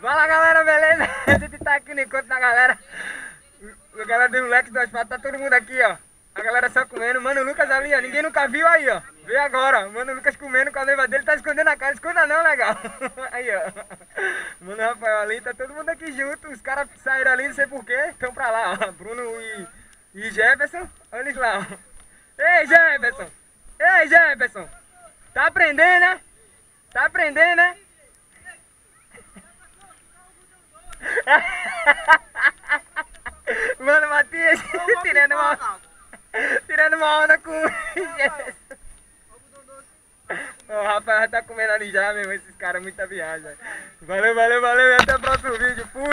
Fala galera, beleza? A gente tá aqui no encontro da galera. A galera do Moleque do Asfalto, tá todo mundo aqui, ó. A galera só comendo. Mano Lucas ali, ó. Ninguém nunca viu aí, ó. Vê agora, ó. Mano Lucas comendo com a noiva dele, tá escondendo a cara. Esconda não, legal. Aí, ó. Mano Rafael ali, tá todo mundo aqui junto. Os caras saíram ali, não sei porquê. Estão pra lá, ó. Bruno e Jefferson. Olha eles lá, ó. Ei, Jefferson! Ei, Jefferson! Tá aprendendo, né? Tá aprendendo, né? Mano, Matias tirando uma onda com o Jefferson. O Rafael tá comendo ali já, mesmo. Esses caras, muita viagem. Valeu, valeu, valeu. E até o próximo vídeo. Fui.